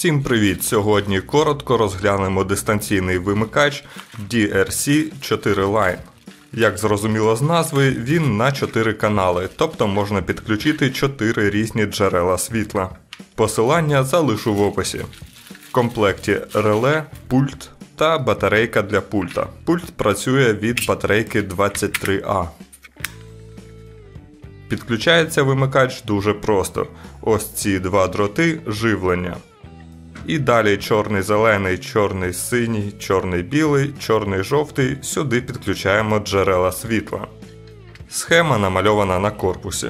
Всім привіт! Сьогодні коротко розглянемо дистанційний вимикач DRC4Line. Як зрозуміло з назви, він на 4 канали, тобто можна підключити 4 різні джерела світла. Посилання залишу в описі. В комплекті реле, пульт та батарейка для пульта. Пульт працює від батарейки 23А. Підключається вимикач дуже просто. Ось ці два дроти живлення. І далі чорний-зелений, чорний-синій, чорний-білий, чорний-жовтий, сюди підключаємо джерела світла. Схема намальована на корпусі.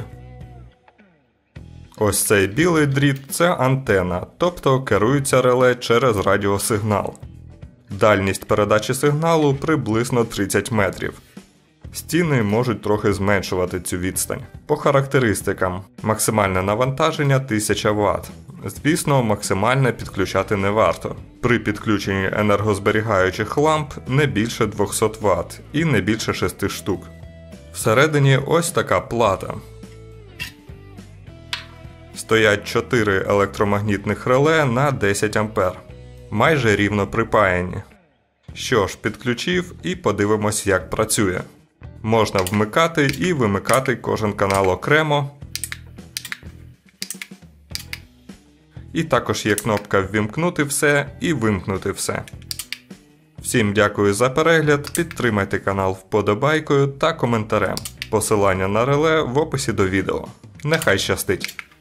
Ось цей білий дріт – це антена, тобто керується реле через радіосигнал. Дальність передачі сигналу приблизно 30 метрів. Стіни можуть трохи зменшувати цю відстань. По характеристикам. Максимальне навантаження 1000 Вт. Звісно, максимальне підключати не варто. При підключенні енергозберігаючих ламп не більше 200 Вт і не більше 6 штук. Всередині ось така плата. Стоять 4 електромагнітних реле на 10 А. Майже рівно припаяні. Що ж, підключив і подивимось, як працює. Можна вмикати і вимикати кожен канал окремо. І також є кнопка «Ввімкнути все» і «Вимкнути все». Всім дякую за перегляд, підтримайте канал вподобайкою та коментарем. Посилання на реле в описі до відео. Нехай щастить!